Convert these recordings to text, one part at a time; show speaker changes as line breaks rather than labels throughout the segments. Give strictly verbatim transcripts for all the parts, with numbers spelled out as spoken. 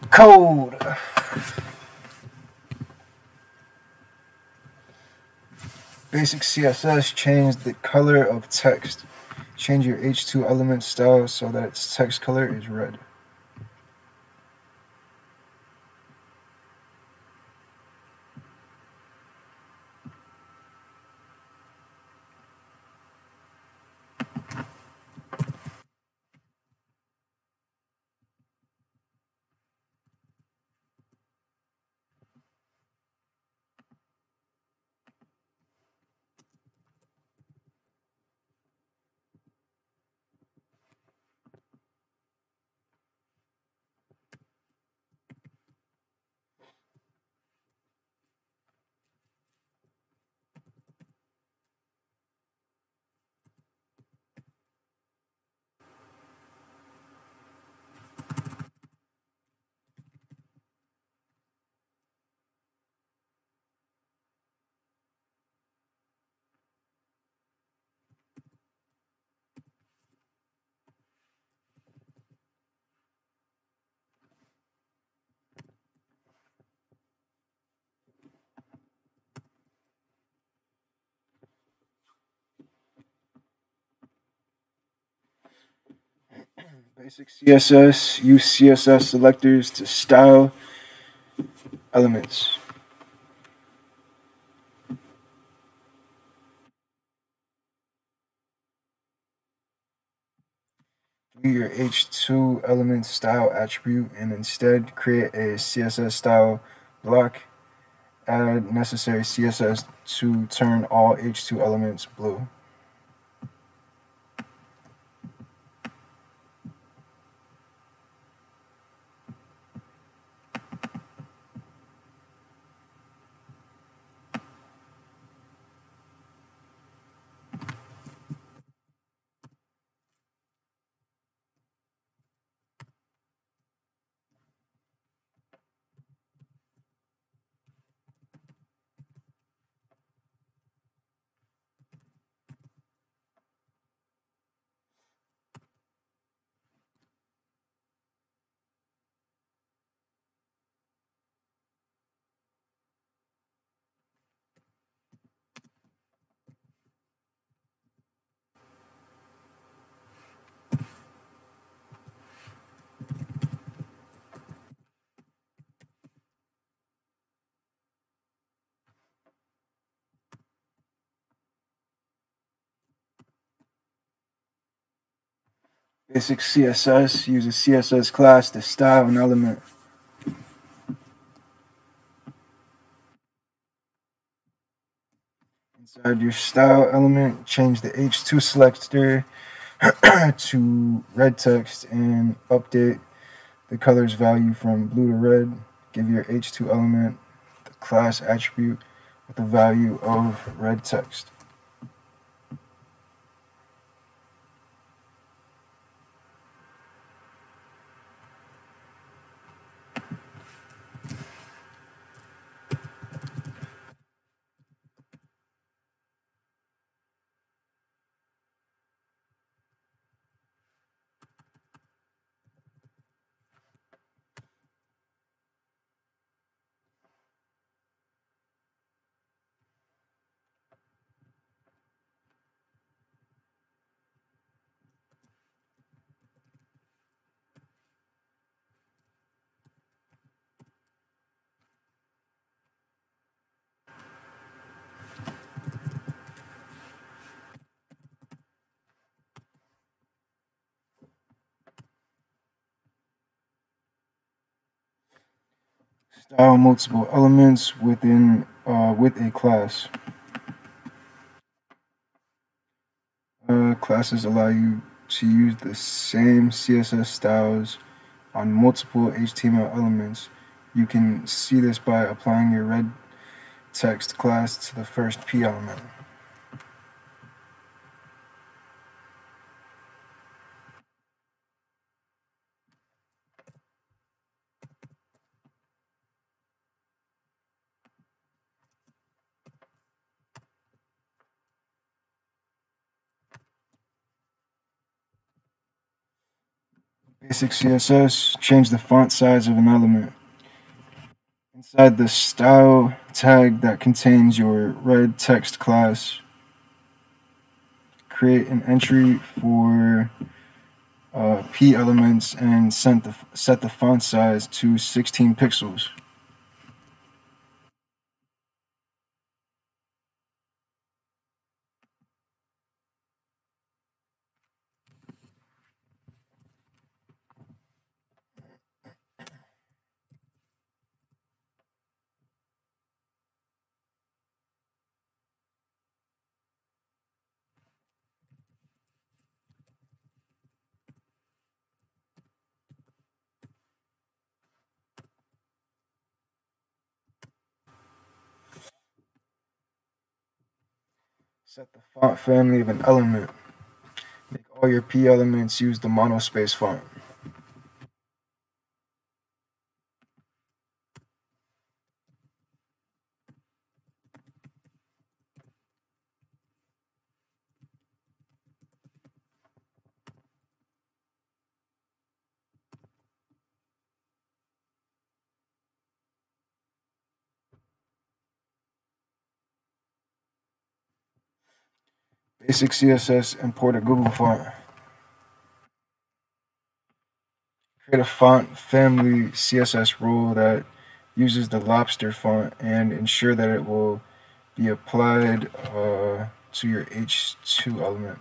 Code. Basic C S S, change the color of text. Change your H two element style so that its text color is red. Basic C S S, use C S S selectors to style elements. Do your H two element style attribute and instead create a C S S style block. Add necessary C S S to turn all H two elements blue. Basic C S S, use a C S S class to style an element. Inside your style element, change the H two selector to red text and update the color's value from blue to red. Give your H two element the class attribute with the value of red text. Style multiple elements within uh, with a class. Uh, classes allow you to use the same C S S styles on multiple H T M L elements. You can see this by applying your red text class to the first P element. Basic C S S, change the font size of an element. Inside the style tag that contains your red text class, create an entry for uh, P elements and set the, set the font size to sixteen pixels. Set the font family of an element. Make all your P elements use the monospace font. Basic C S S, import a Google font. Create a font family C S S role that uses the lobster font and ensure that it will be applied uh, to your H two element.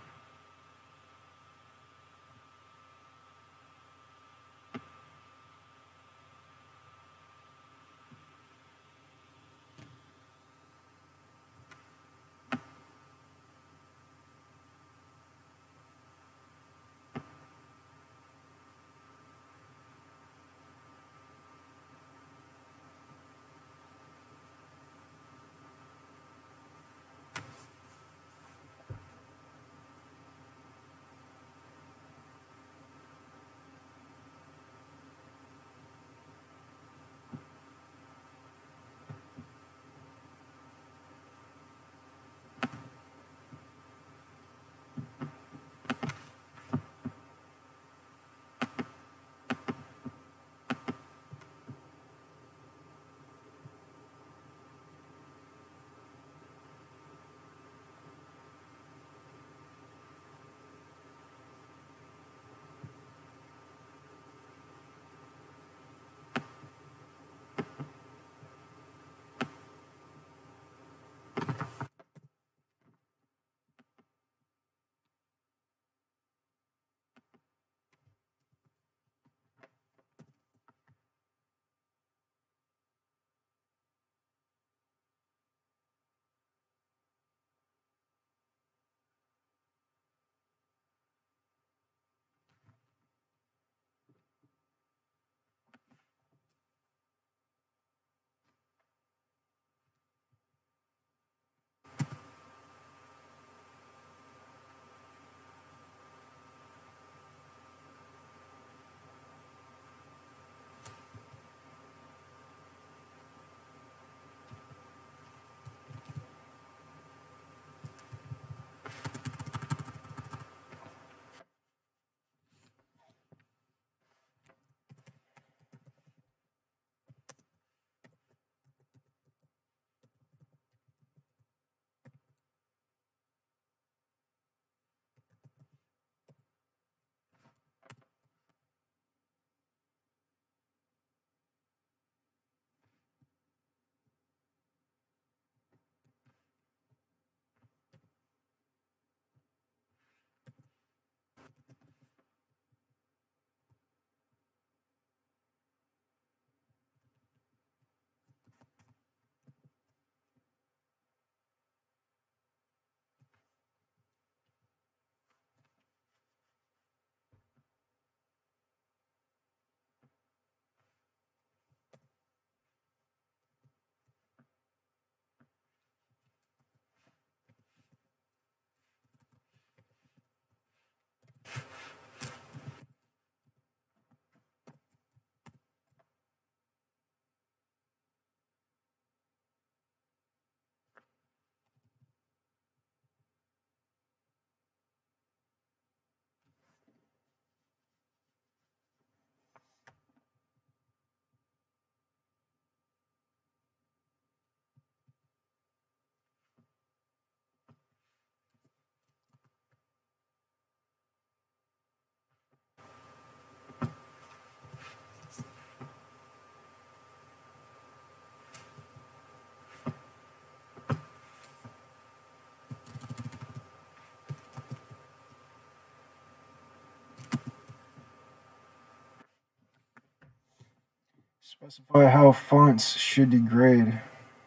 Specify how fonts should degrade.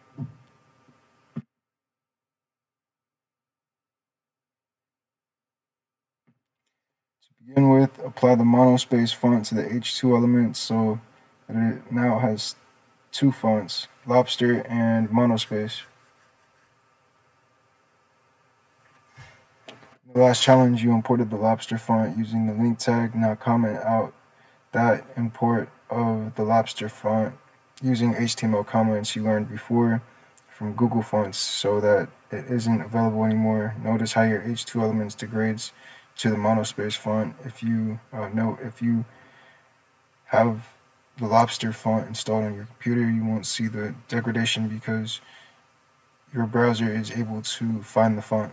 To begin with, apply the monospace font to the H two element so that it now has two fonts, Lobster and Monospace. In the last challenge, you imported the Lobster font using the link tag. Now comment out that import of the Lobster font using H T M L comments you learned before from Google Fonts so that it isn't available anymore. Notice how your H two elements degrades to the Monospace font. If you uh, note, if you have the Lobster font installed on your computer, you won't see the degradation because your browser is able to find the font.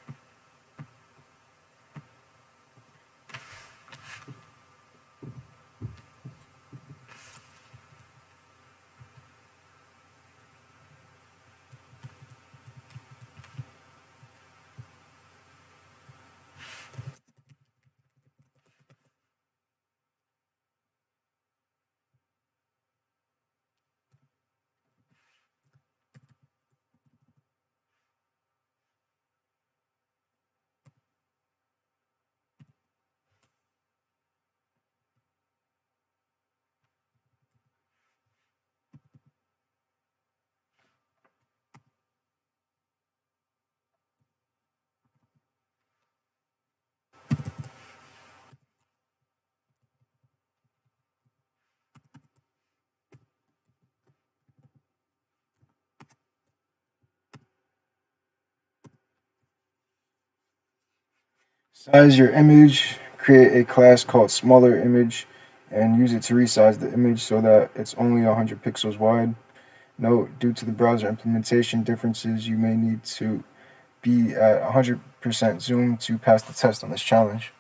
Size your image, create a class called smaller image, and use it to resize the image so that it's only one hundred pixels wide. Note, due to the browser implementation differences, you may need to be at one hundred percent zoom to pass the test on this challenge.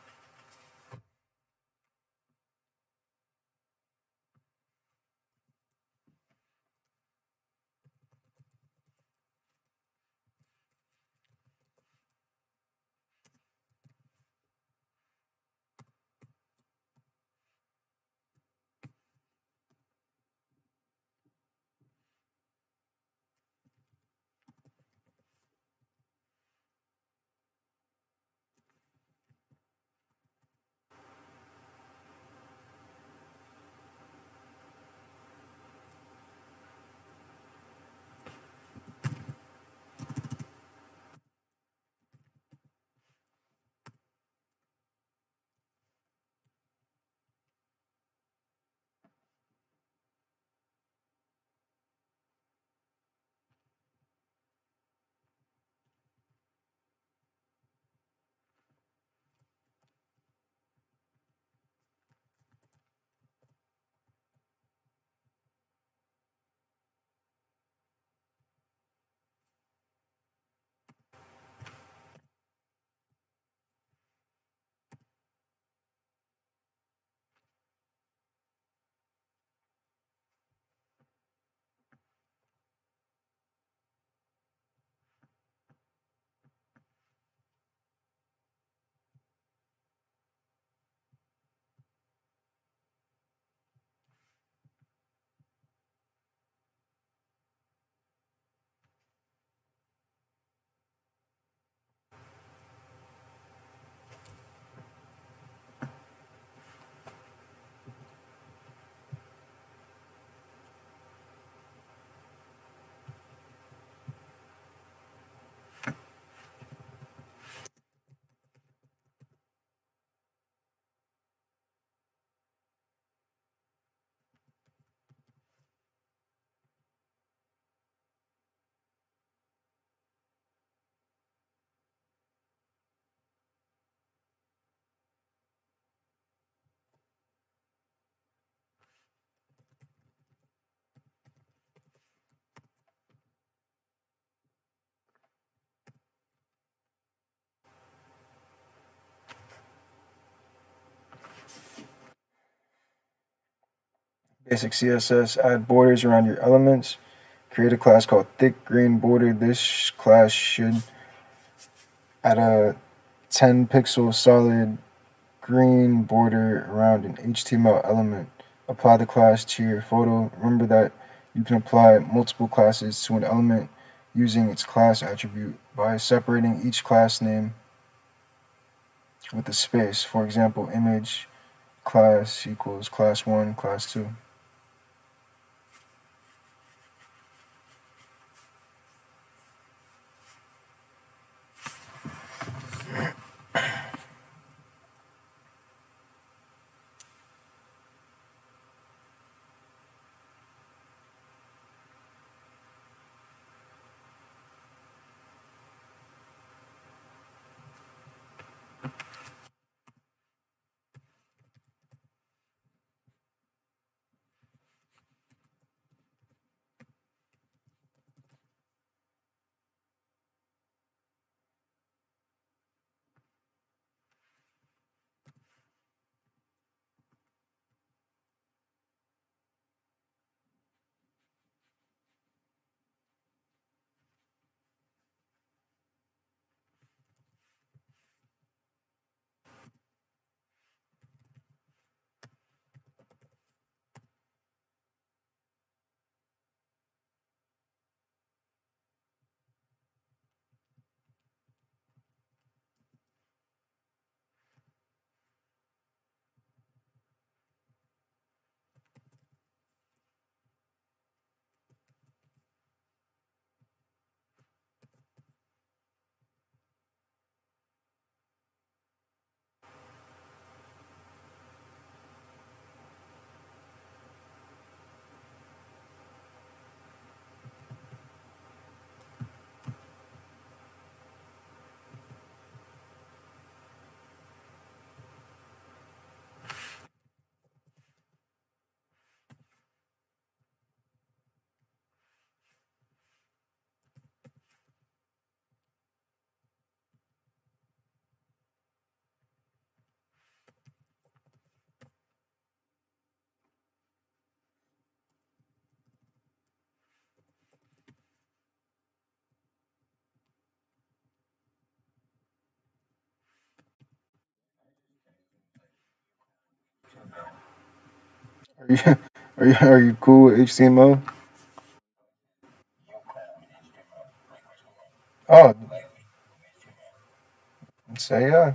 Basic C S S, add borders around your elements. Create a class called thick green border. This class should add a ten pixel solid green border around an H T M L element apply the class to your photo. Remember that you can apply multiple classes to an element using its class attribute by separating each class name with a space. For example, image class equals class one, class two. Are you are you are you cool with H T M L? Oh, say yeah.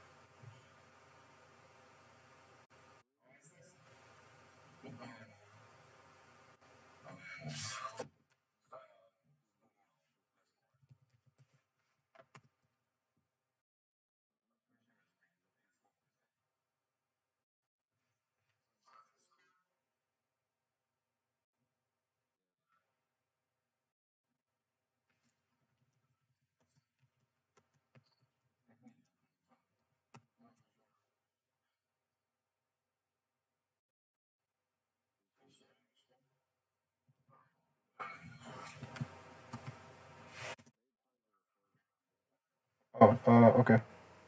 Oh, uh, okay.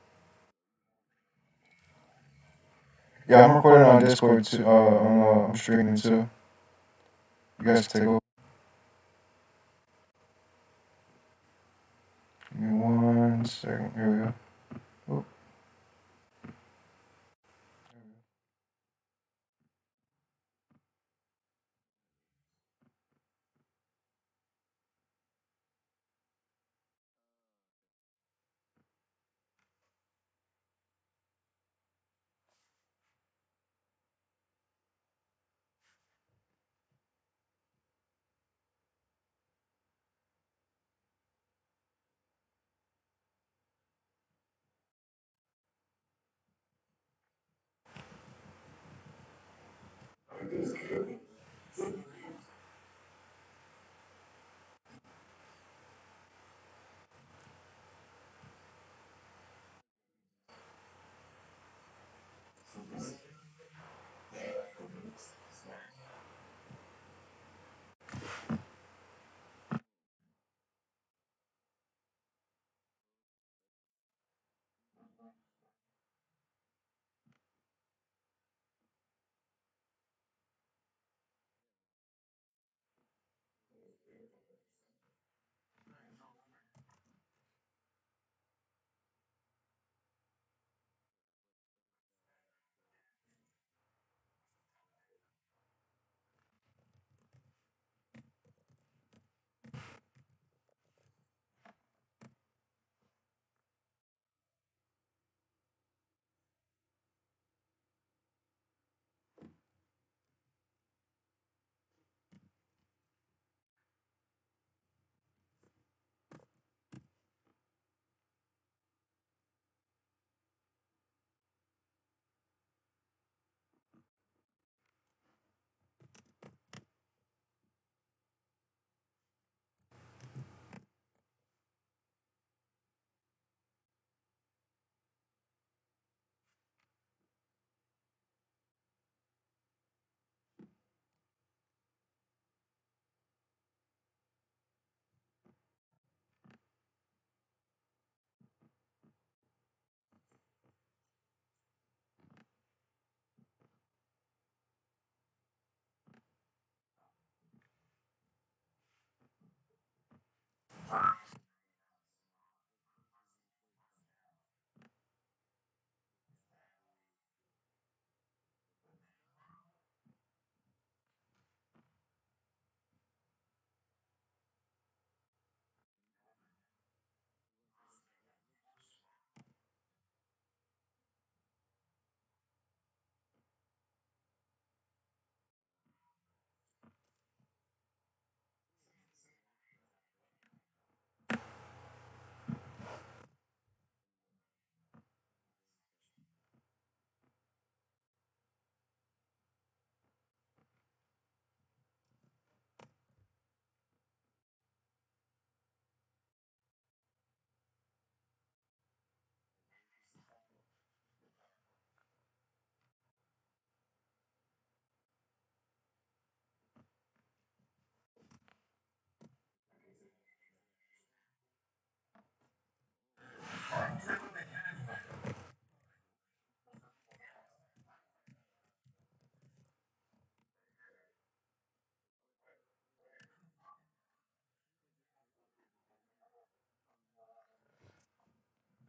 Yeah, I'm recording on Discord too. Uh, I'm, uh, I'm streaming too. You guys take over. Give me one second. Here we go. Oh.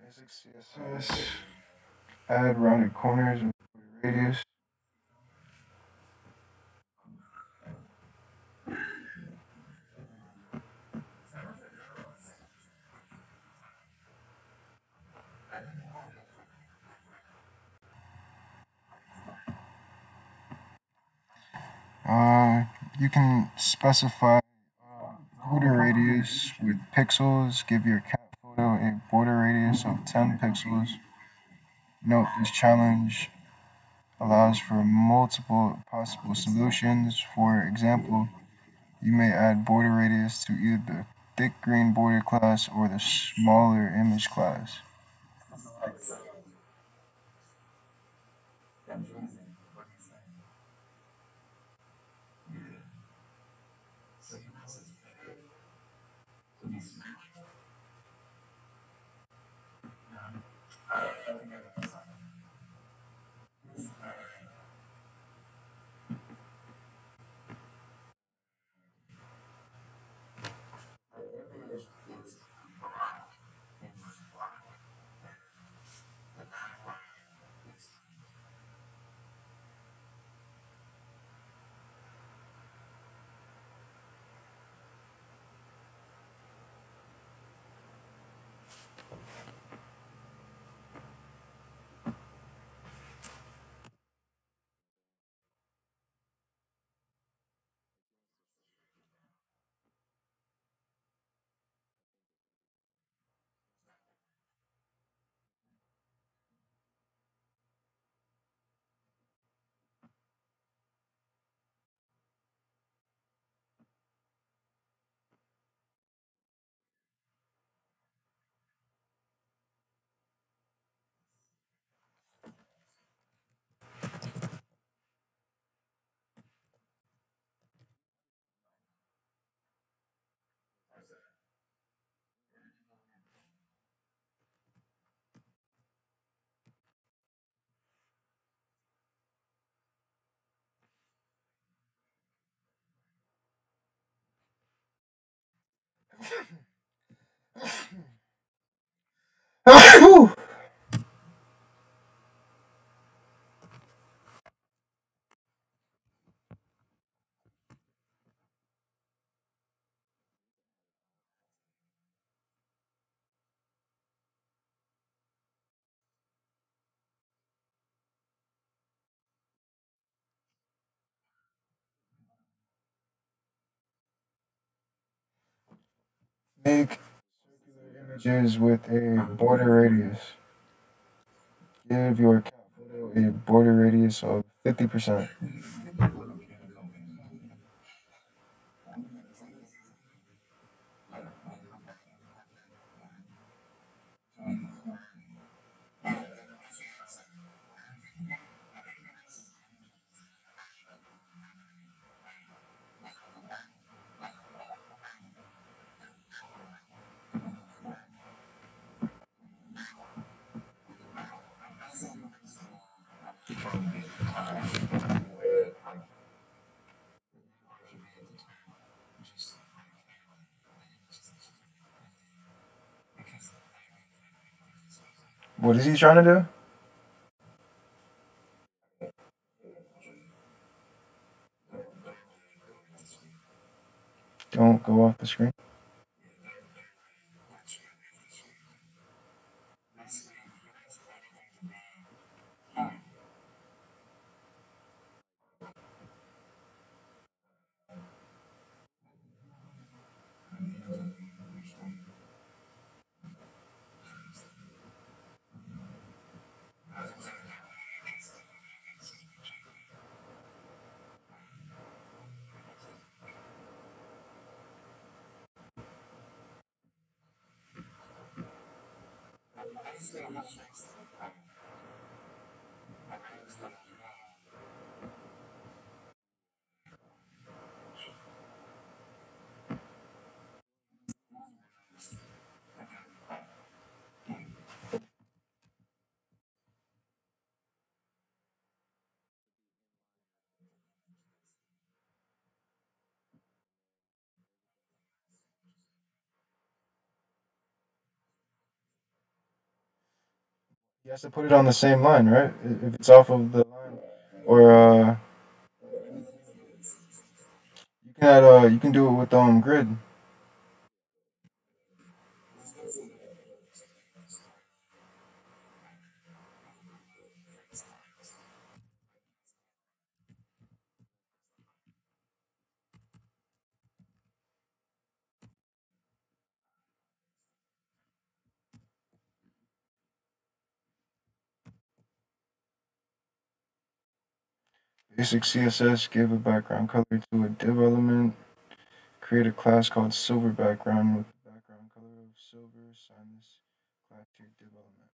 Basic C S S. Add rounded corners with radius. Uh, you can specify border radius with pixels. Give your cat photo a border radius of ten pixels. Note this challenge allows for multiple possible solutions. For example, you may add border radius to either the thick green border class or the smaller image class. Make images with a border radius. Give your cat photo a border radius of fifty percent. What is he trying to do? Don't go off the screen. He has to put it on the same line, right? If it's off of the line, or uh, you can add, uh, you can do it with um grid. Basic C S S, give a background color to a div element. Create a class called silver background with the background color of silver. Assign this class to your div element.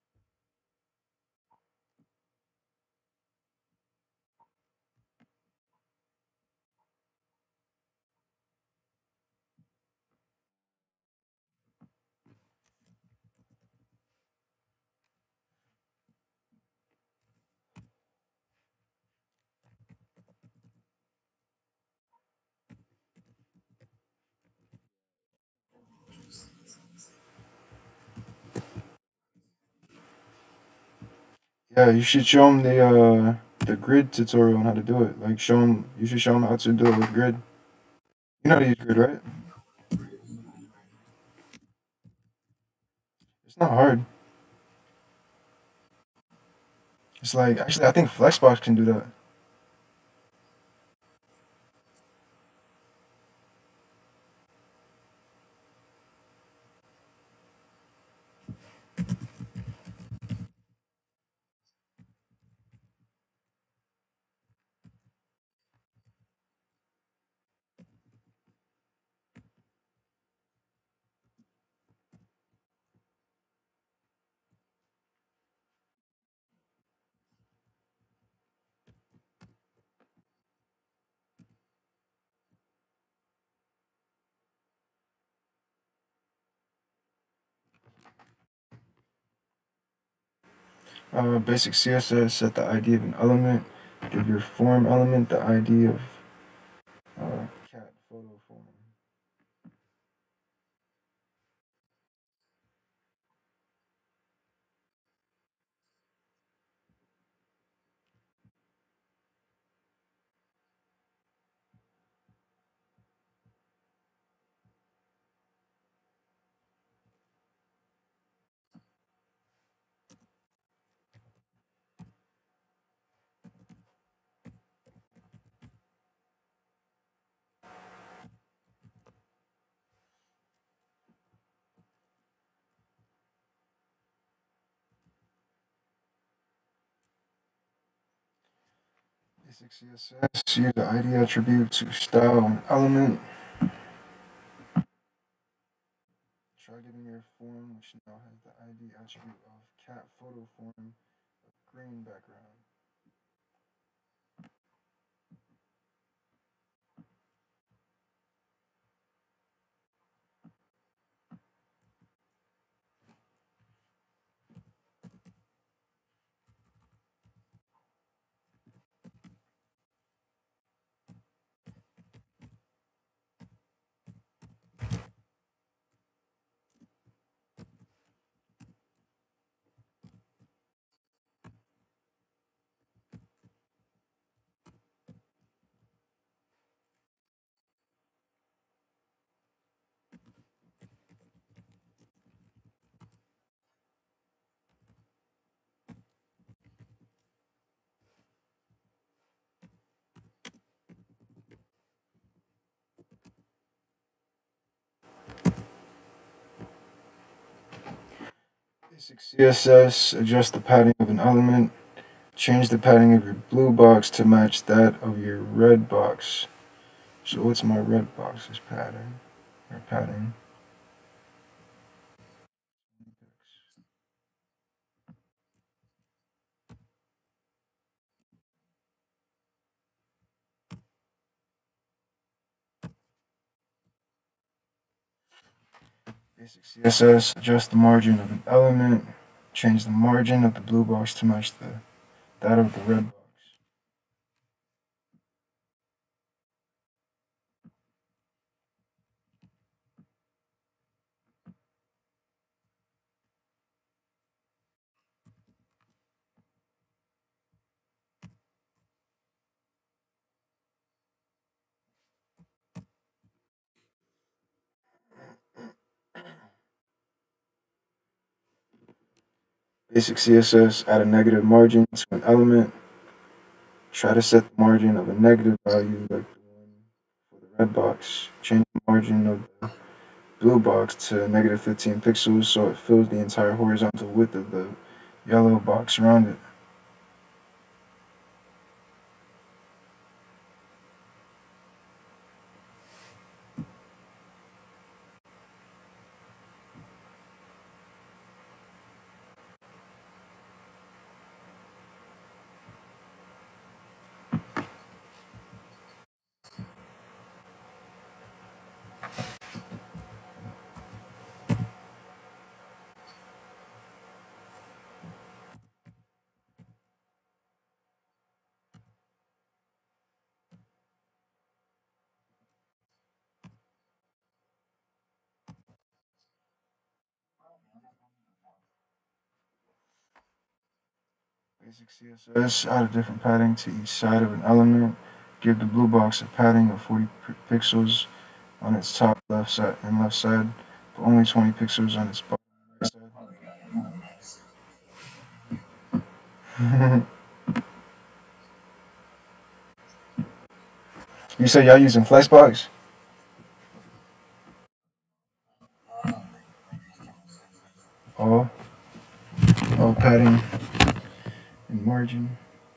Yeah, you should show him the uh the grid tutorial on how to do it. Like show him, you should show him how to do it with grid. You know how to use grid, right? It's not hard. It's like actually, I think Flexbox can do that. Uh, basic C S S, set the I D of an element. Give your form element the I D of uh, cat photo form. Basic C S S, use the I D attribute to style an element. Try giving your form, which now has the I D attribute of cat photo form, a green background. Basic C S S, adjust the padding of an element. Change the padding of your blue box to match that of your red box. So what's my red box's pattern? Or padding? Basic C S S, adjust the margin of an element. Change the margin of the blue box to match the that of the red box. Basic C S S, add a negative margin to an element. Try to set the margin of a negative value like the one for the red box. Change the margin of the blue box to negative fifteen pixels so it fills the entire horizontal width of the yellow box around it. Basic C S S, add a different padding to each side of an element. Give the blue box a padding of forty pixels on its top left side and left side, but only twenty pixels on its bottom right side. You say y'all using Flexbox? Oh, oh, padding and margin.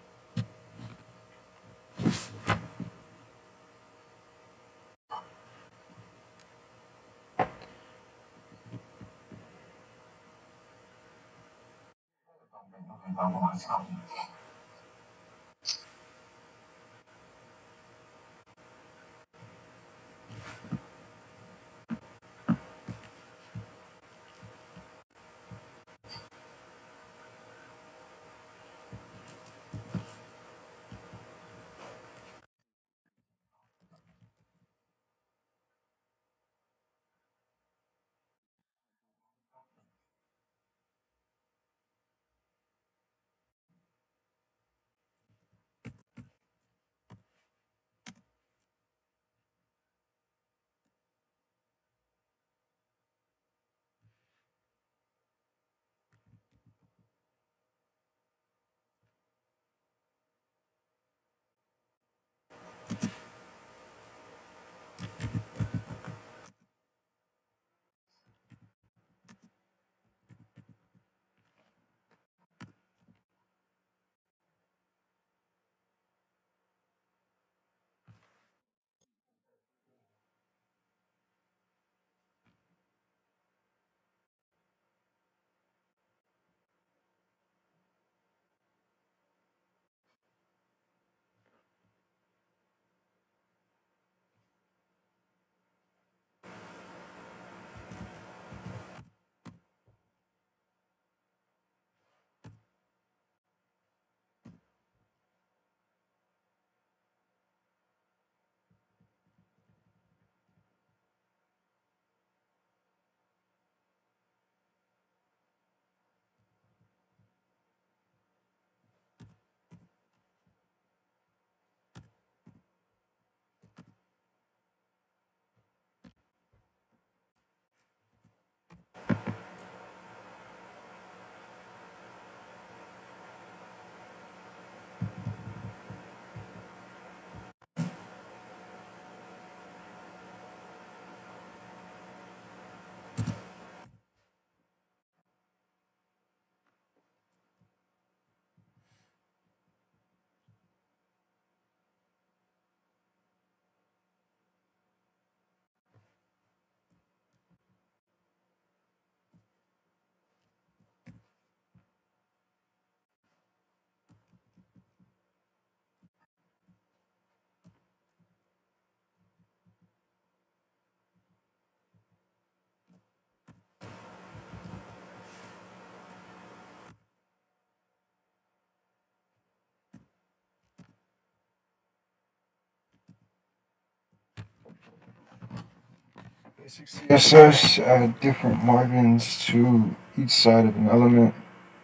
Basic C S S, add different margins to each side of an element.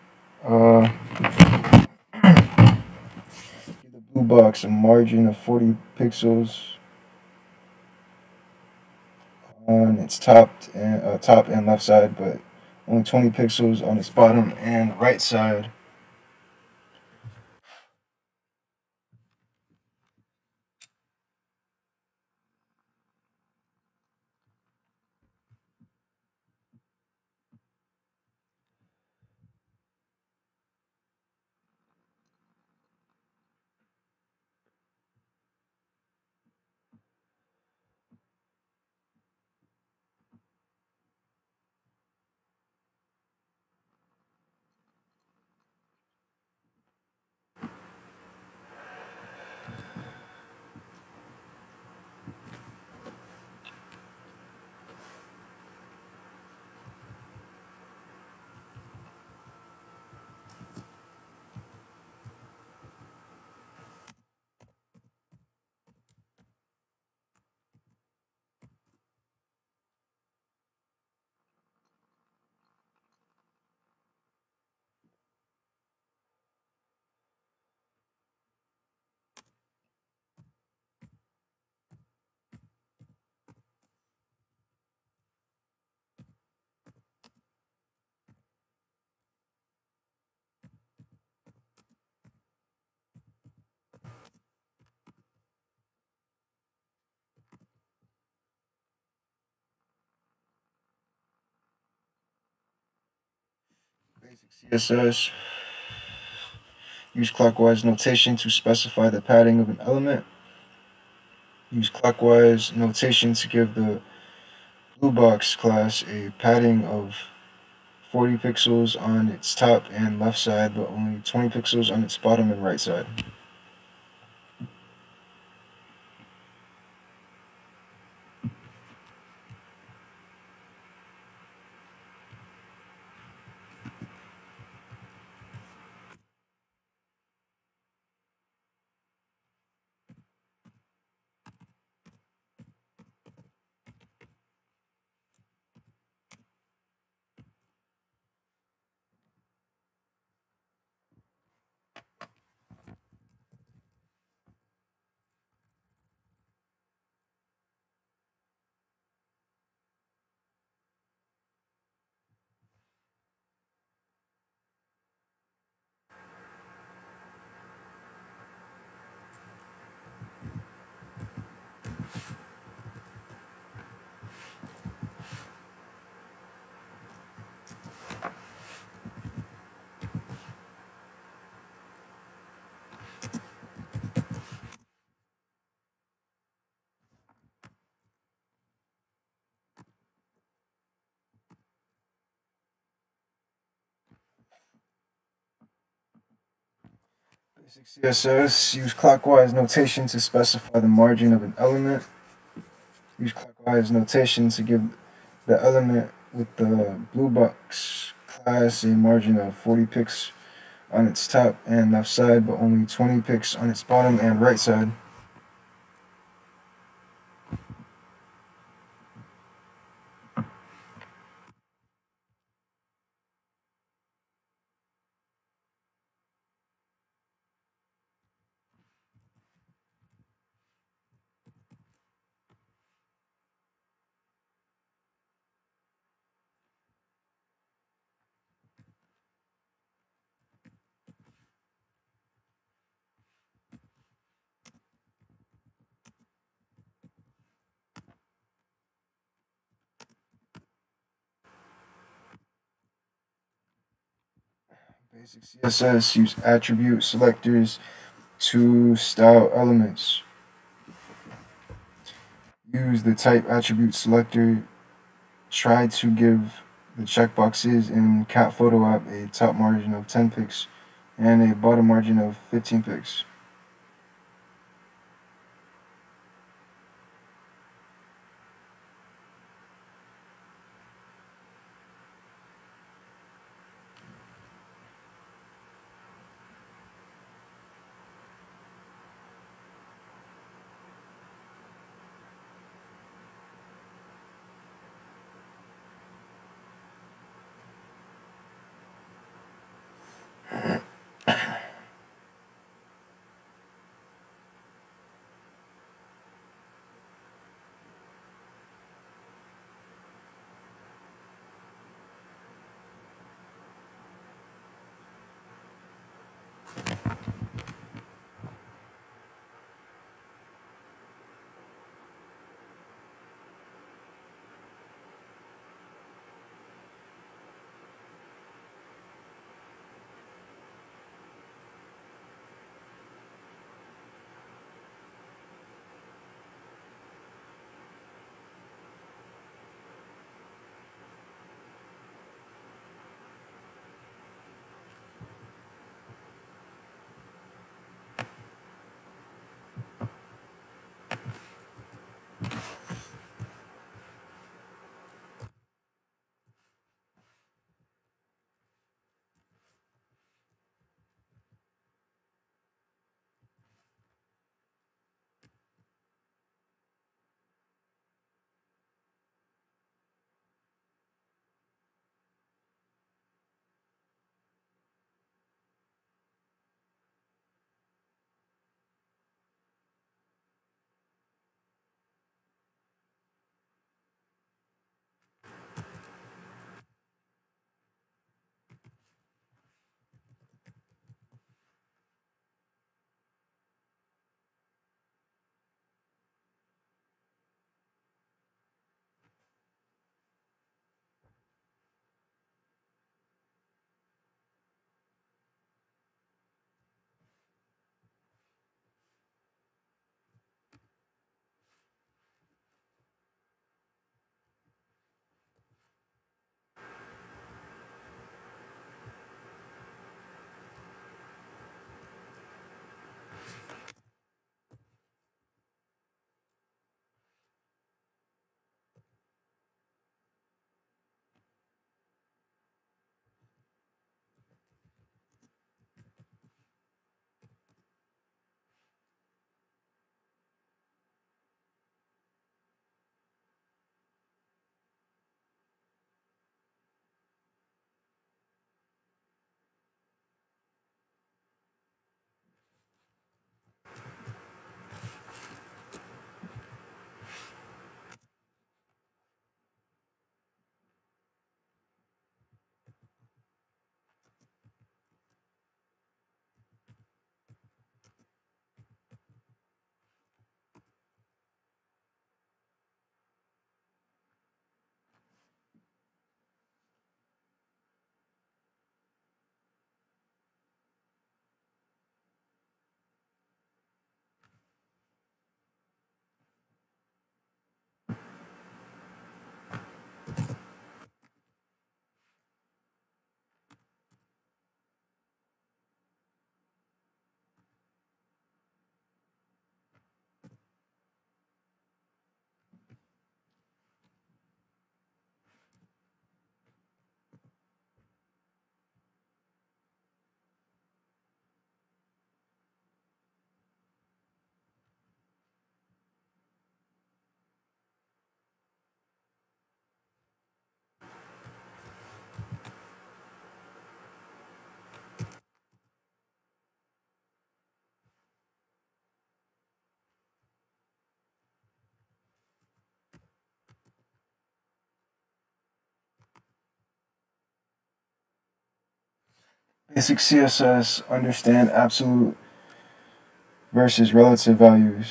Uh, give the blue box a margin of forty pixels on its top and uh, top and left side, but only twenty pixels on its bottom and right side. Basic C S S. Use clockwise notation to specify the padding of an element. Use clockwise notation to give the blue box class a padding of forty pixels on its top and left side, but only twenty pixels on its bottom and right side. Basic C S S. Use clockwise notation to specify the margin of an element. Use clockwise notation to give the element with the blue box class a margin of forty pixels on its top and left side, but only twenty pixels on its bottom and right side. Basic C S S. Use attribute selectors to style elements. Use the type attribute selector. Try to give the checkboxes in Cat Photo app a top margin of ten pixels and a bottom margin of fifteen pixels. Basic C S S, understand absolute versus relative values.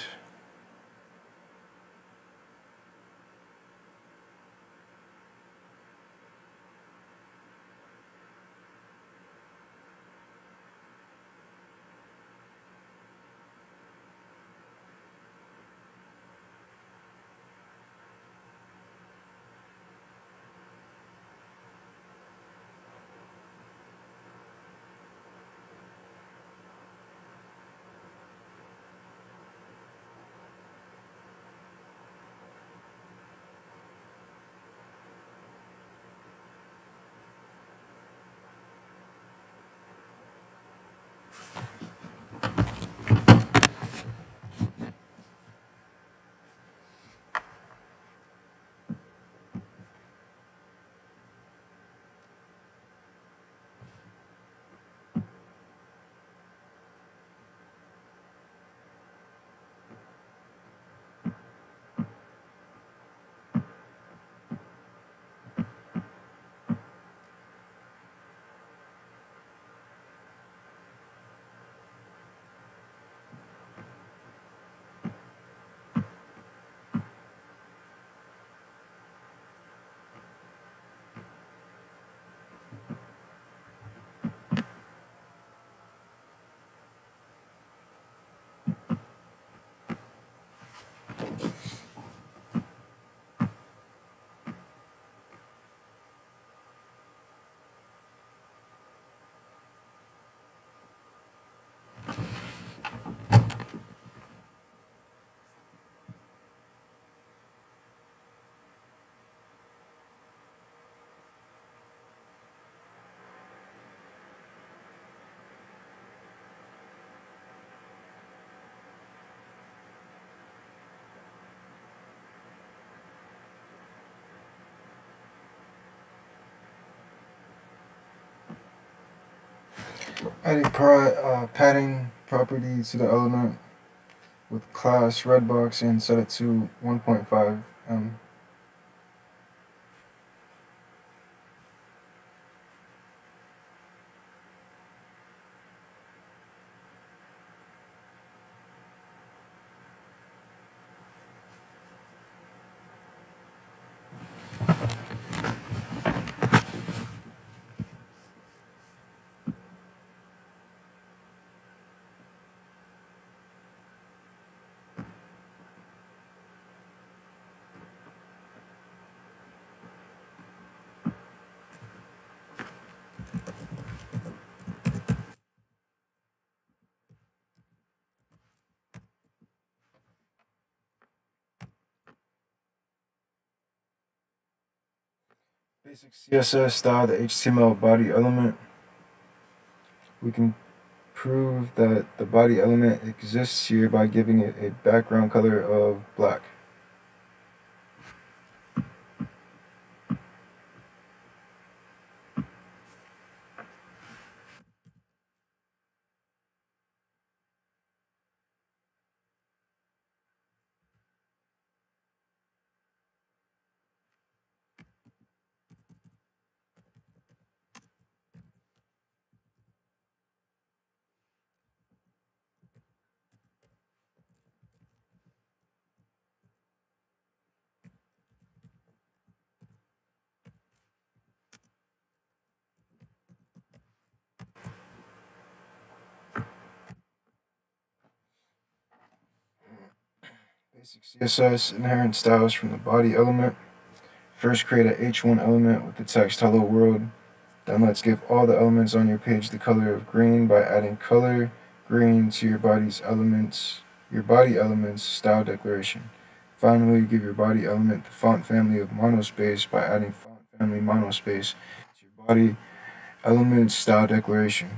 Add a pri- uh, padding property to the element with class redbox and set it to one point five m. Basic C S S style the H T M L body element. We can prove that the body element exists here by giving it a background color of black. Basic C S S inherent styles from the body element. First, create a H one element with the text hello world. Then let's give all the elements on your page the color of green by adding color green to your body's elements, your body elements style declaration. Finally, give your body element the font family of monospace by adding font family monospace to your body element style declaration.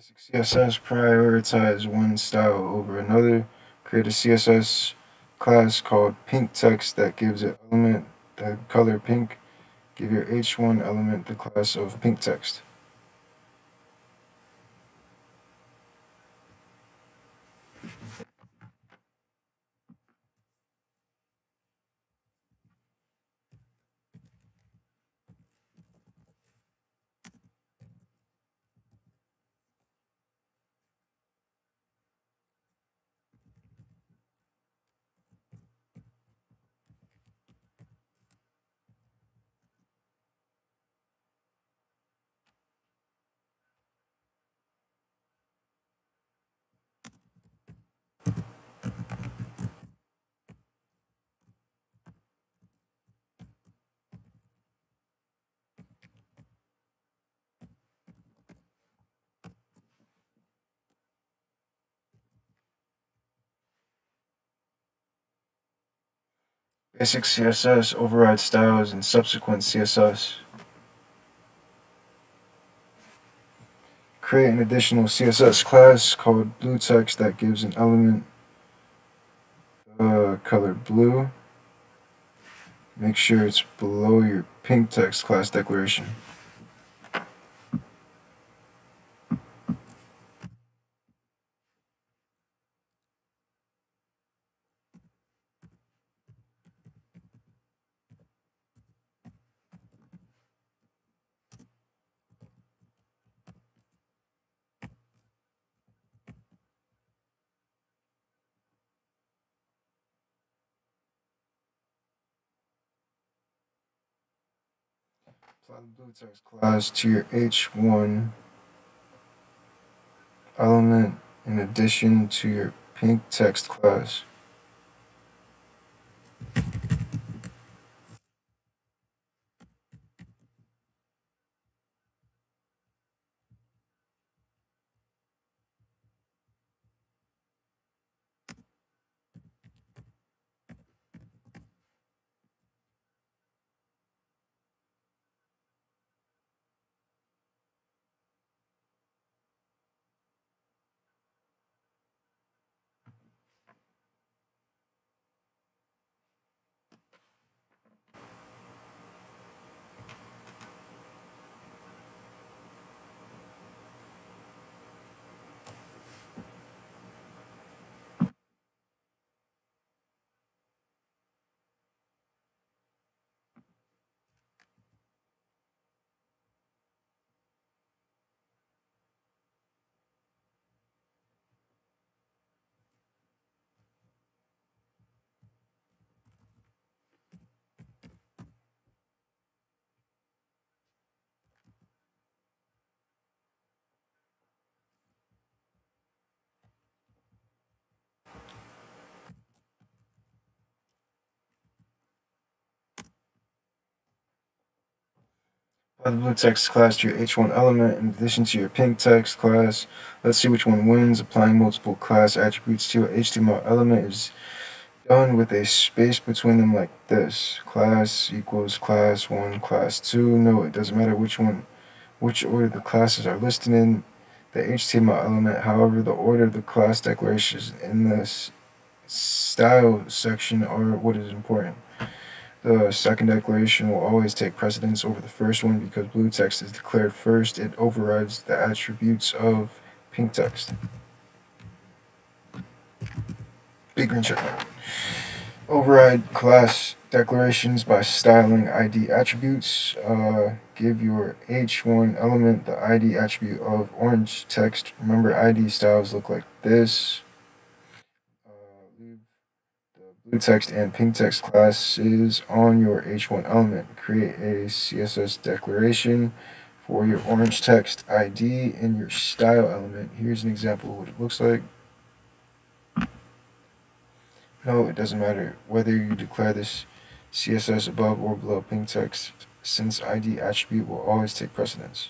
Basic C S S, prioritize one style over another. Create a C S S class called pink text that gives an element the color pink. Give your H one element the class of pink text. Basic C S S, override styles, and subsequent C S S. Create an additional C S S class called blue text that gives an element the color blue. Make sure it's below your pink text class declaration. Apply the blue text class to your H one element in addition to your pink text class. Apply the blue text class to your H one element in addition to your pink text class. Let's see which one wins. Applying multiple class attributes to an H T M L element is done with a space between them like this. Class equals class one, class two. No, it doesn't matter which one, which order the classes are listed in the H T M L element. However, the order of the class declarations in this style section are what is important. The second declaration will always take precedence over the first one because blue text is declared first. It overrides the attributes of pink text. Big green check mark. Override class declarations by styling I D attributes. Uh, give your H one element the I D attribute of orange text. Remember, I D styles look like this. Uh, leave the blue text and pink text classes on your H one element. Create a C S S declaration for your orange text I D in your style element. Here's an example of what it looks like. No, it doesn't matter whether you declare this C S S above or below pink text, since I D attribute will always take precedence.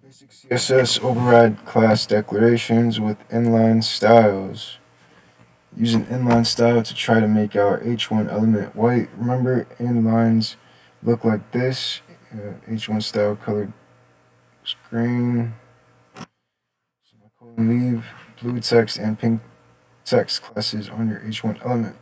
Basic C S S override class declarations with inline styles. Use an inline style to try to make our H one element white. Remember, inlines look like this. Uh, H one style colored screen. Semicolon leave blue text and pink text classes on your H one element.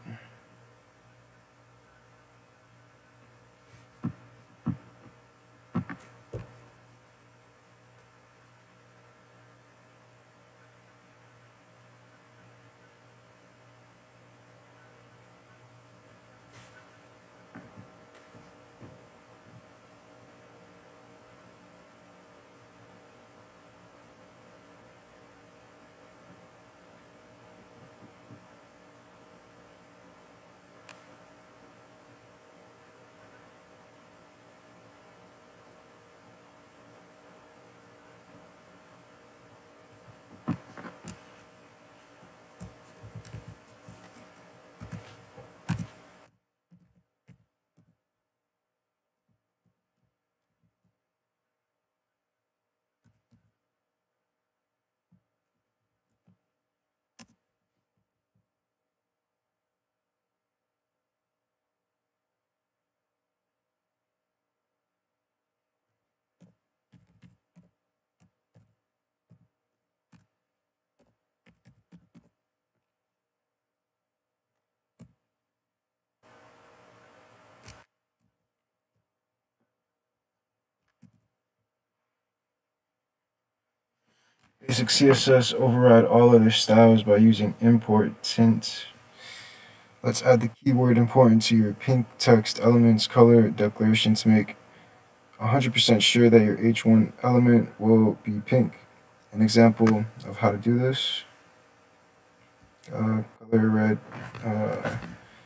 Basic C S S override all other styles by using import tint. Let's add the keyword important to your pink text element's color declaration to make one hundred percent sure that your H one element will be pink. An example of how to do this. Uh, color red. Uh,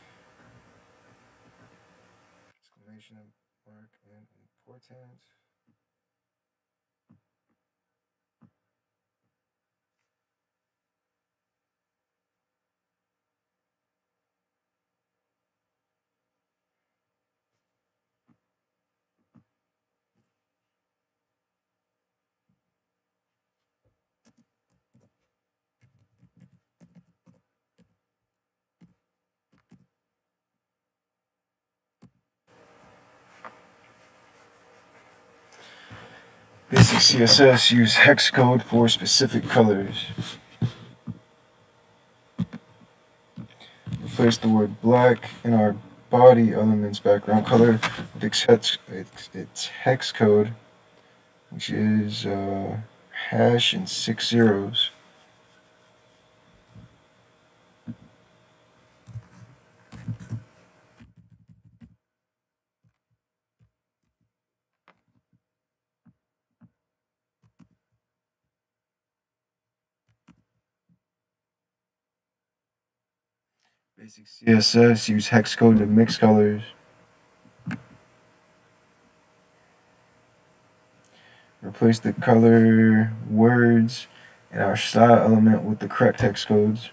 exclamation mark and important. Basic C S S use hex code for specific colors. Replace the word black in our body element's background color with its hex, its, its hex code, which is uh, hash and six zeros. Basic C S S use hex code to mix colors. Replace the color words in our style element with the correct hex codes.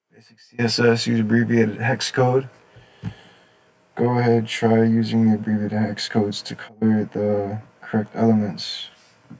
Basic C S S, use abbreviated hex code. Go ahead, try using the abbreviated hex codes to color the correct elements.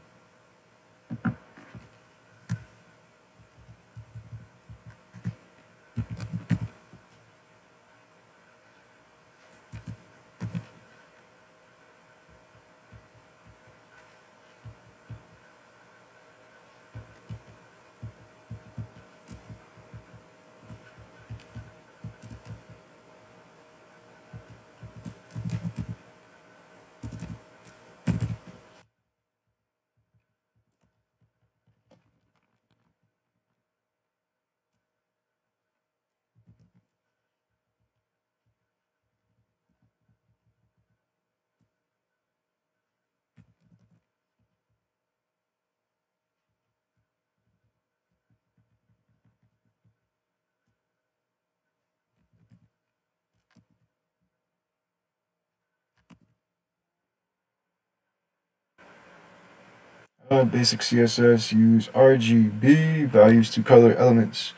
Uh, basic C S S, use R G B values to color elements.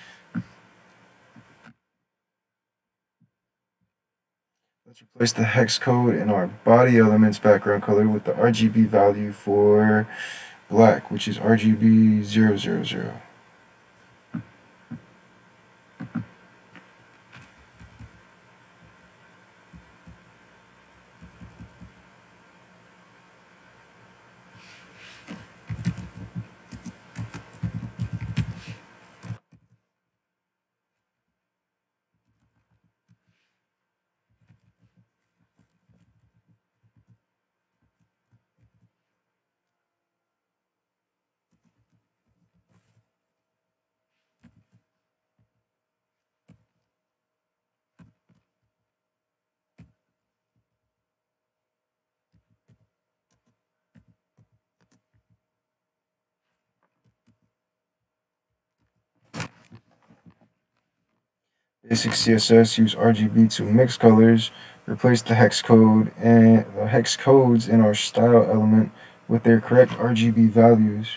Let's replace the hex code in our body elements background color with the R G B value for black, which is R G B zero zero zero. Basic C S S, use R G B to mix colors. Replace the hex code and the hex codes in our style element with their correct R G B values.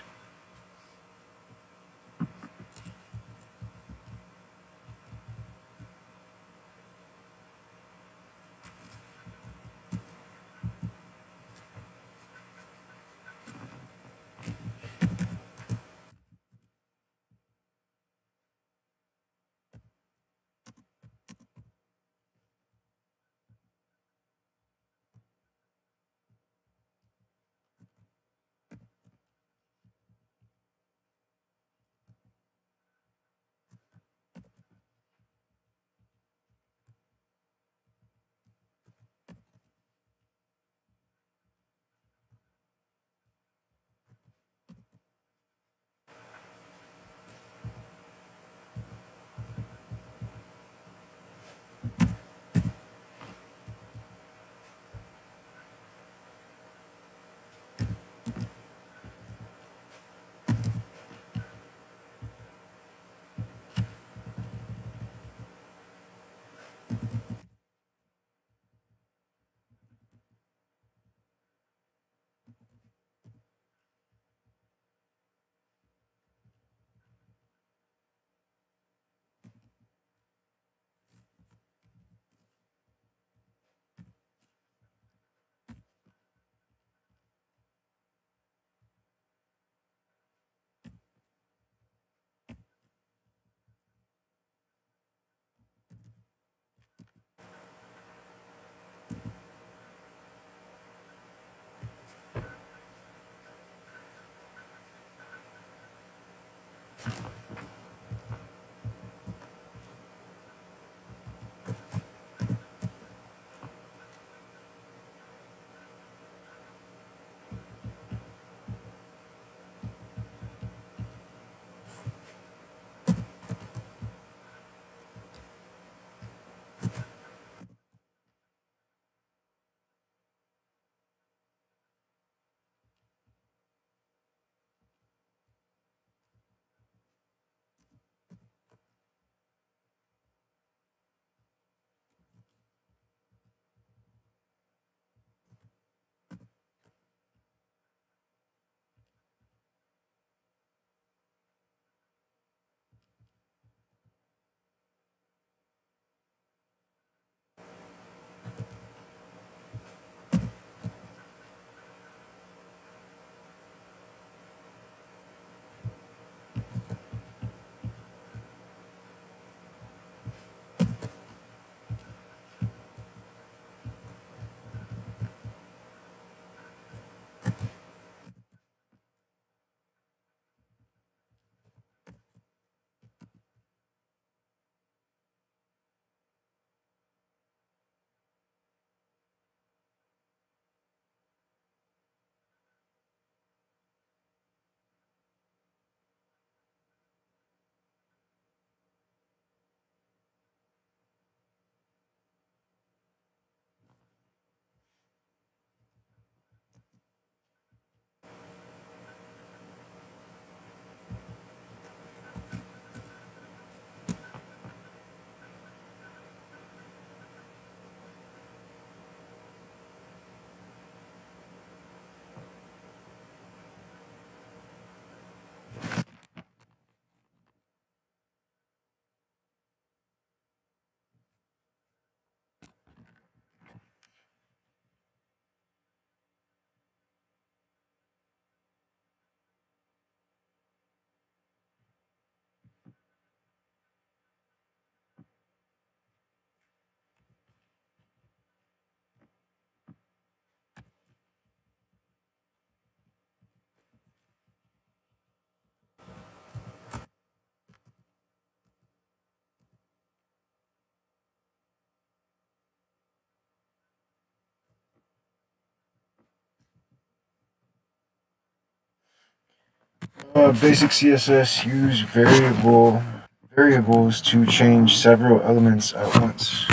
Uh, basic C S S use variable variables to change several elements at once.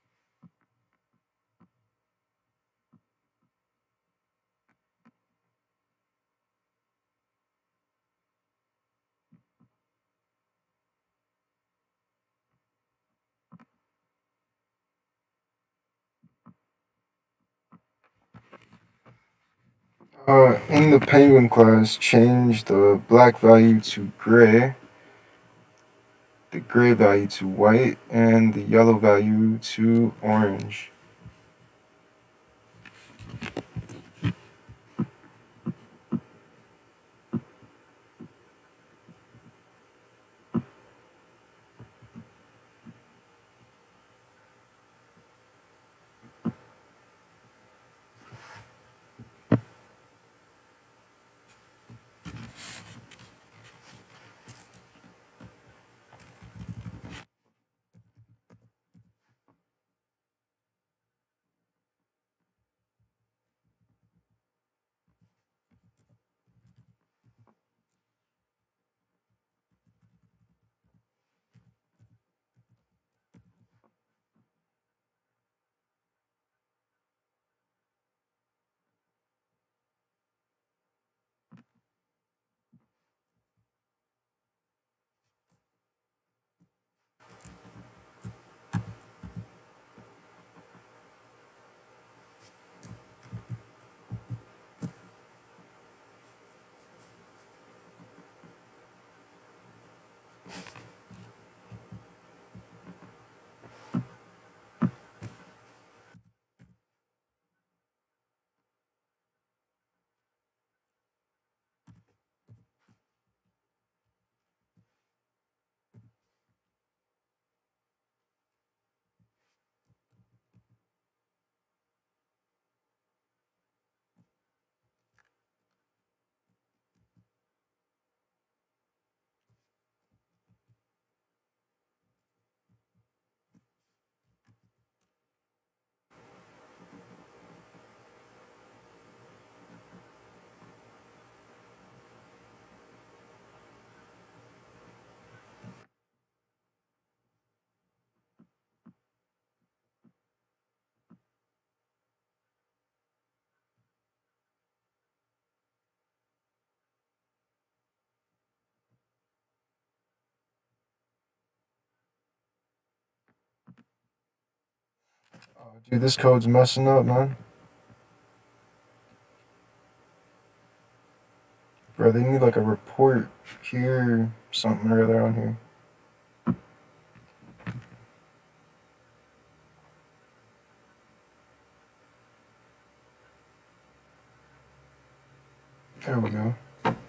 Uh, in the Penguin class, change the black value to gray, the gray value to white, and the yellow value to orange. Uh, dude, this code's messing up, man. Bro, they need like a report here, something or other on here. There we go.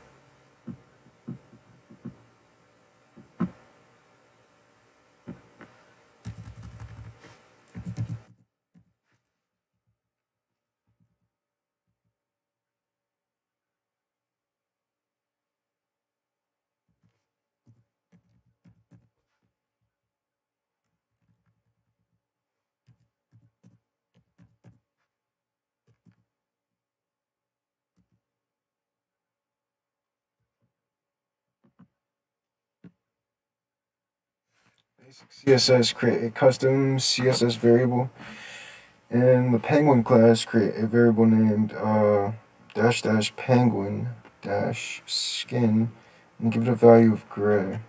Basic C S S, create a custom C S S variable. In the Penguin class, create a variable named uh, dash dash penguin dash skin and give it a value of gray.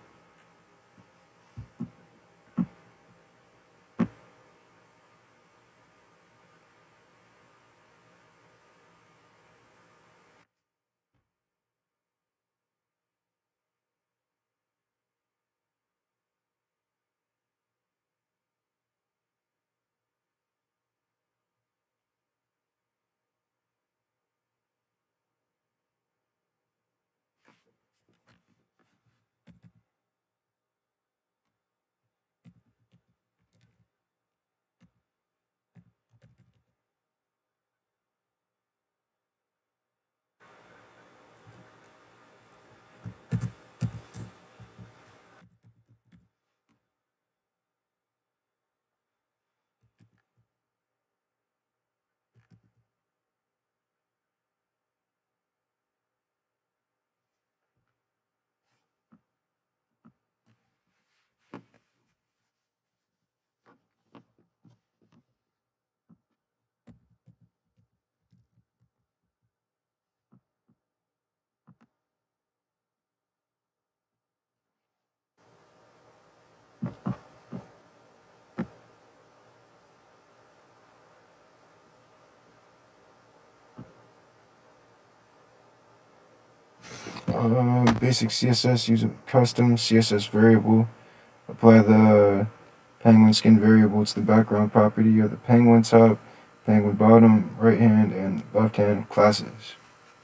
Uh, basic C S S, use a custom C S S variable. Apply the penguin skin variable to the background property of the penguin top, penguin bottom, right hand, and left hand classes.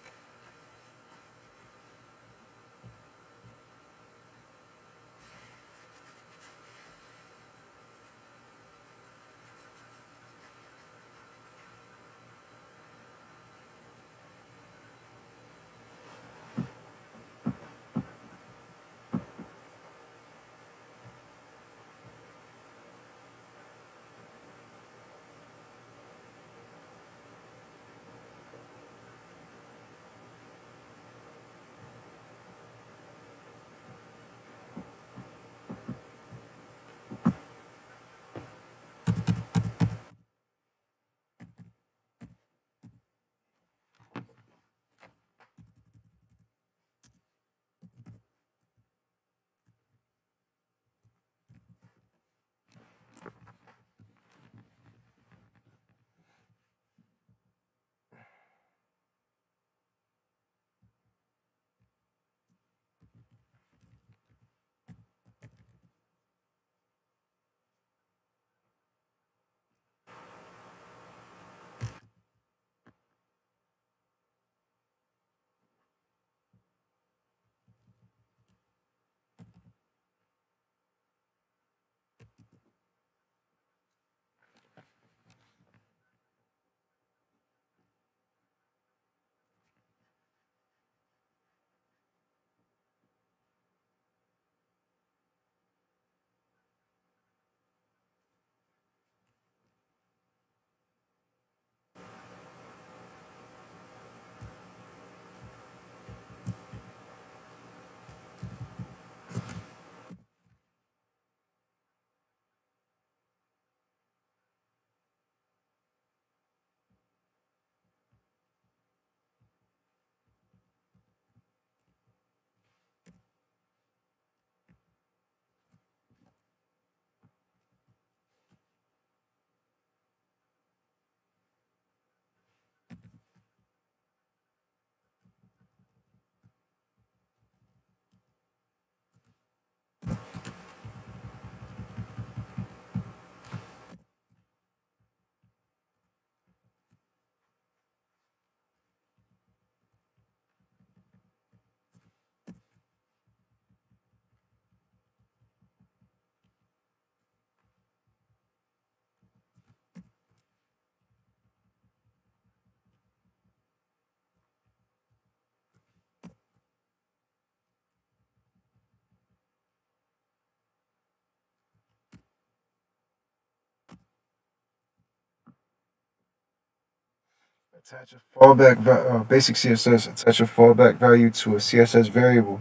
Attach a fallback, uh, basic C S S, attach a fallback value to a C S S variable.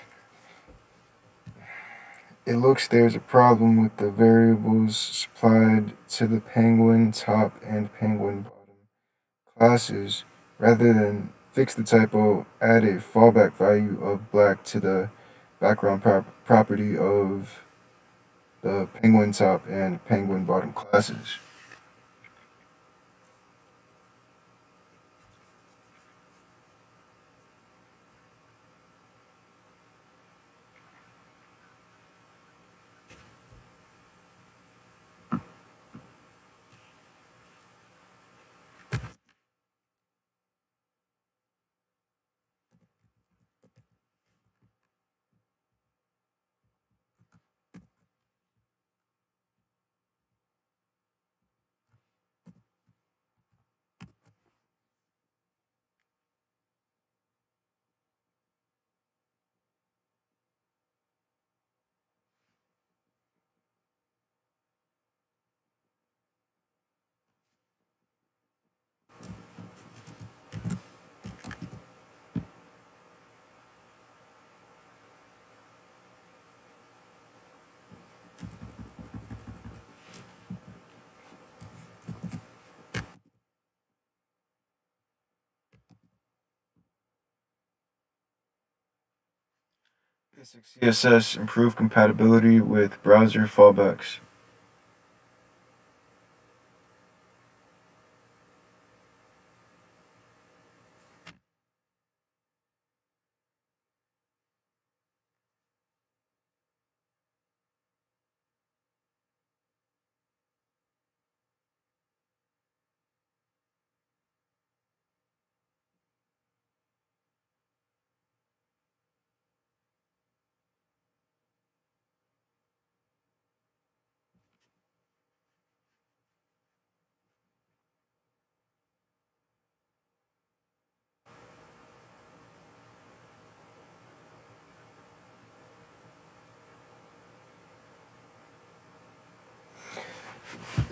It looks there's a problem with the variables supplied to the penguin top and penguin bottom classes. Rather than fix the typo, add a fallback value of black to the background prop- property of the penguin top and penguin bottom classes. Basic C S S improve compatibility with browser fallbacks.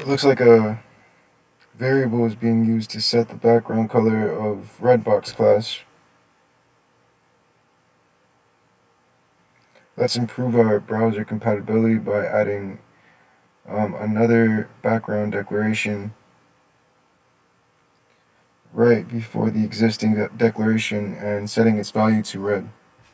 It looks like a variable is being used to set the background color of Redbox class. Let's improve our browser compatibility by adding um, another background declaration right before the existing de declaration and setting its value to red.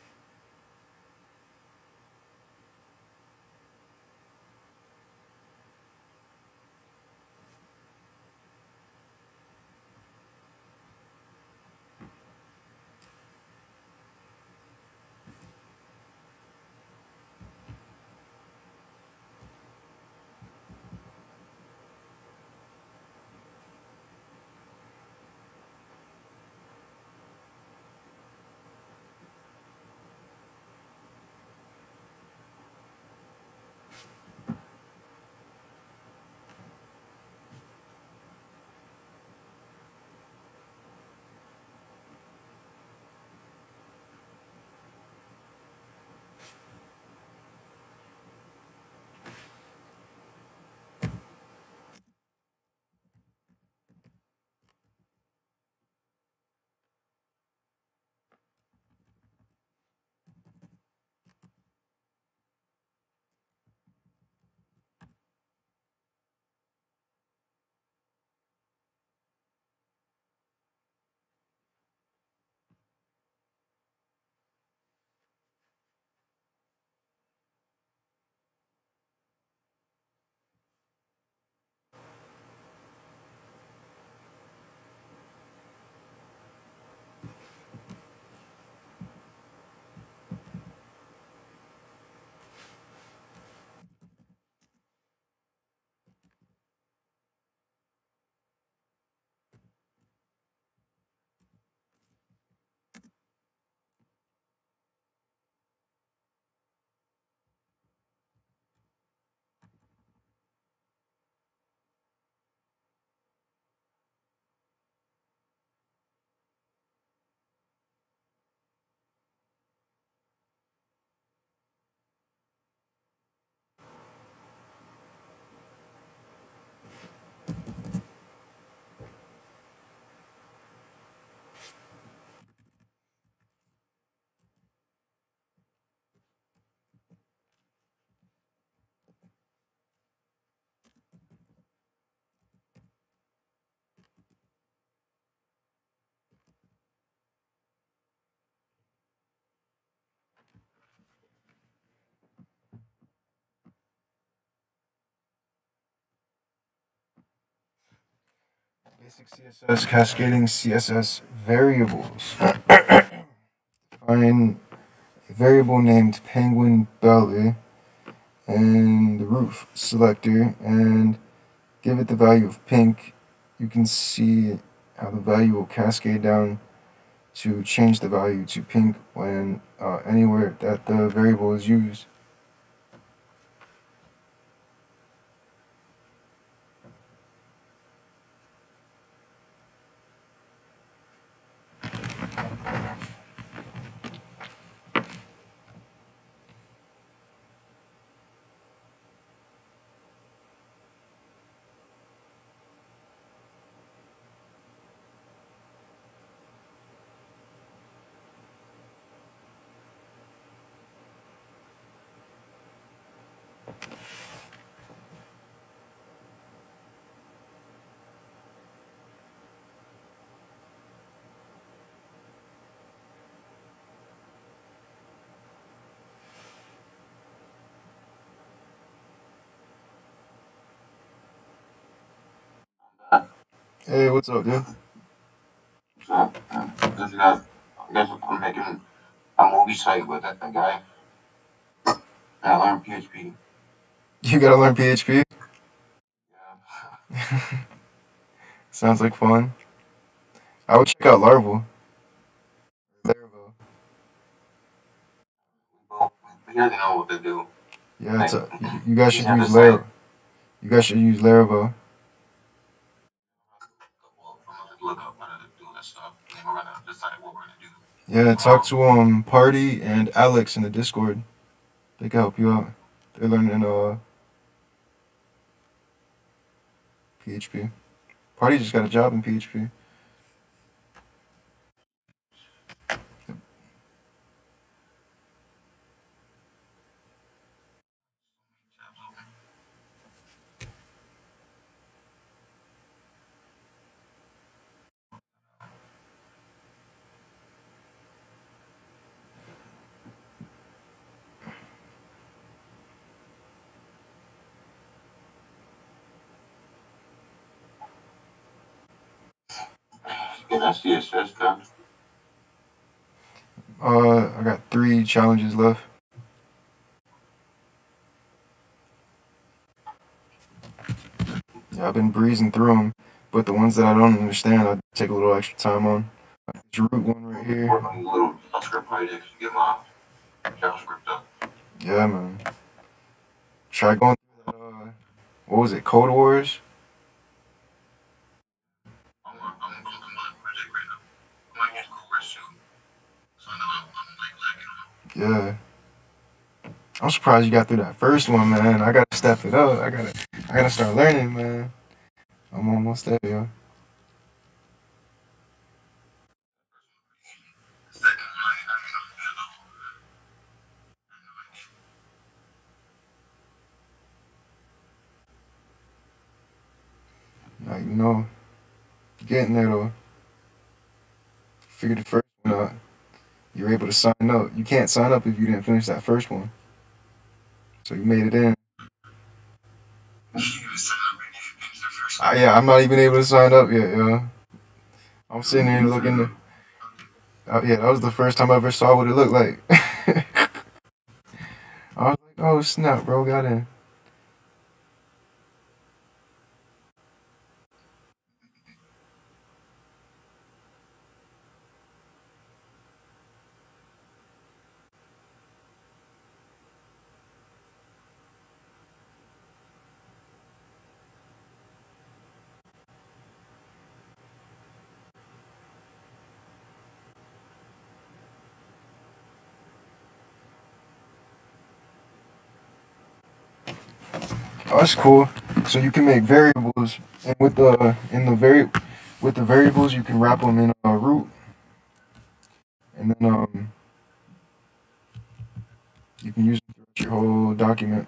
Basic C S S cascading C S S variables. Find a variable named penguin belly and the roof selector and give it the value of pink. You can see how the value will cascade down to change the value to pink when uh, anywhere that the variable is used. Hey, what's up, dude?
So, uh, this guy, I guess I'm making a movie site with a, a guy. I learned P H P.
You gotta learn P H P?
Yeah.
Sounds like fun. I would check out Laravel. Laravel.
We both, we really know what to do.
Yeah, it's
Like,
a, you, you guys
he's
should
at the
use
site.
Laravel. You guys should use Laravel.
Well, I'm gonna just look up how to do that stuff. And then we're gonna decide what we're gonna do
Yeah, talk
tomorrow.
to um Party and Alex in the Discord. They can help you out. They're learning uh P H P. Party just got a job in P H P.
Get that C S S done.
Uh, I got three challenges left. Yeah, I've been breezing through them, but the ones that I don't understand, I take a little extra time on. This root one right here.
Work on the little JavaScript projects to get my JavaScript up.
Yeah, man. Try going through that. Uh, what was it? Code Wars.
I'm, I'm, I'm on my project right now. I might use Coolers too. So I know I'm, I'm like lagging on.
Yeah. I'm surprised you got through that first one, man. I gotta step it up. I gotta, I gotta start learning, man. I'm almost there, yo.
The second one, I, I mean, I'm good though.
Now you know, getting there though. Figured the first one out. You're able to sign up. You can't sign up if you didn't finish that first one. So you made it in. Uh, yeah, I'm not even able to sign up yet, yo. I'm sitting here looking. To, uh, yeah, that was the first time I ever saw what it looked like. I was like, oh snap, bro, got in. Oh, that's cool. So you can make variables, and with the in the vari with the variables, you can wrap them in a root, and then um you can use them throughout your whole document.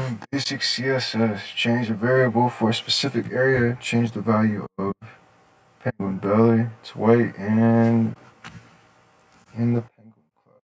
Basic C S S. Change a variable for a specific area. Change the value of penguin belly to white and in the penguin class.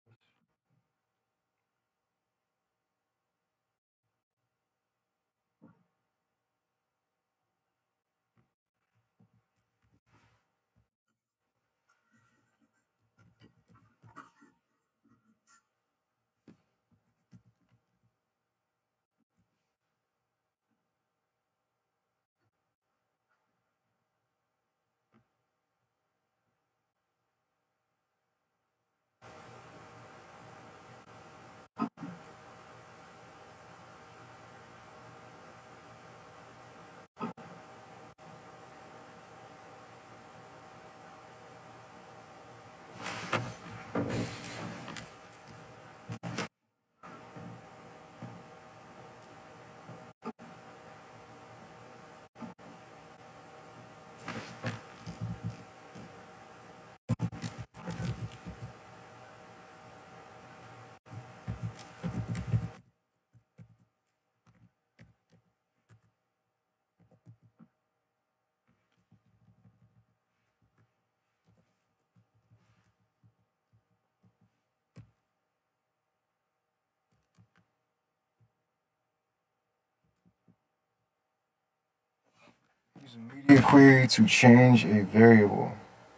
Use a media query to change a variable.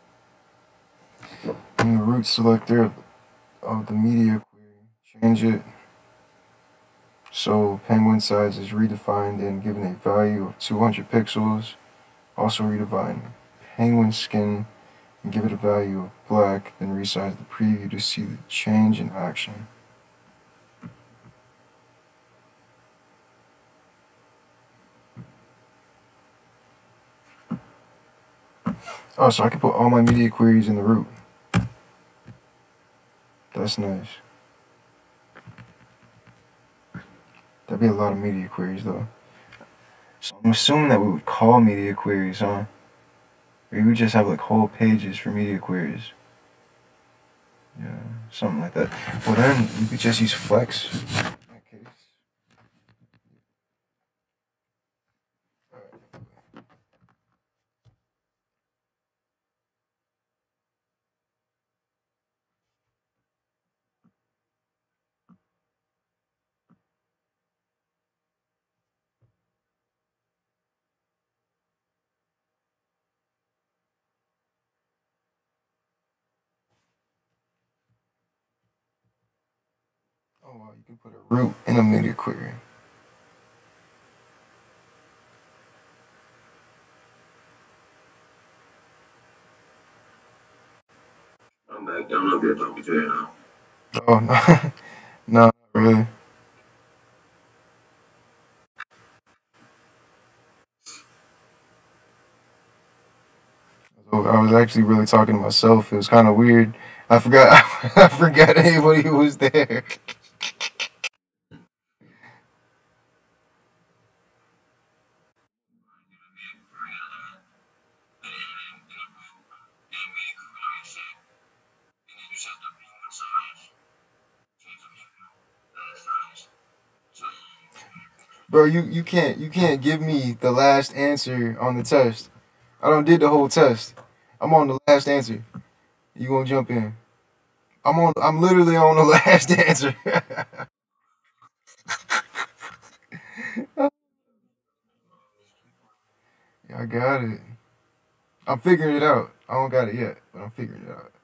In the root selector of the media query, change it so penguin size is redefined and given a value of two hundred pixels. Also redefine penguin skin and give it a value of black, then resize the preview to see the change in action. Oh, so I can put all my media queries in the root. That's nice. That'd be a lot of media queries though. So I'm assuming that we would call media queries, huh? Or you would just have like whole pages for media queries. Yeah, something like that. Well then you could just use flex in that case. Oh wow, you can put a root in a media query.
I'm back. I'm not gonna talk to you now.
Oh no, no, not really. So I was actually really talking to myself. It was kind of weird. I forgot. I forgot anybody was there. Bro, you, you can't you can't give me the last answer on the test. I don't did the whole test. I'm on the last answer. You gonna jump in? I'm on. I'm literally on the last answer. Yeah, I got it. I'm figuring it out. I don't got it yet, but I'm figuring it out.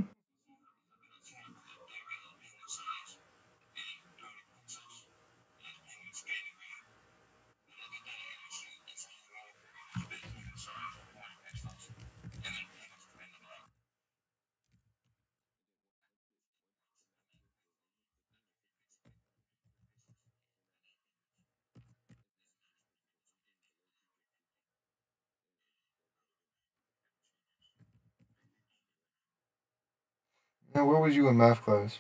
Man, where was you in math class?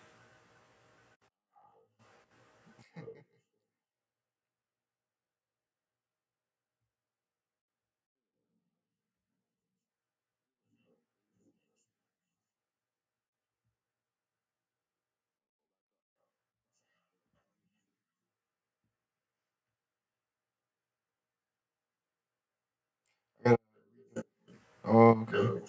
Oh, okay.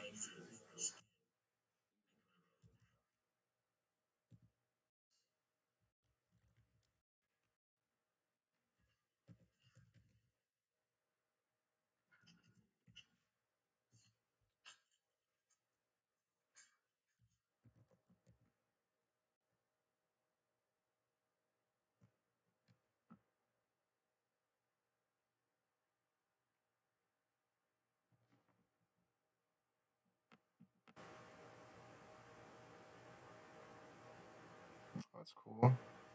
That's cool.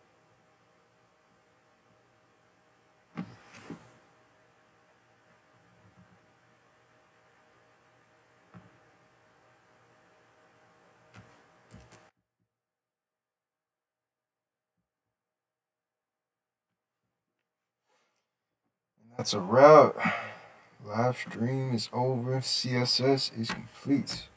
And that's a wrap. Live stream is over. C S S is complete.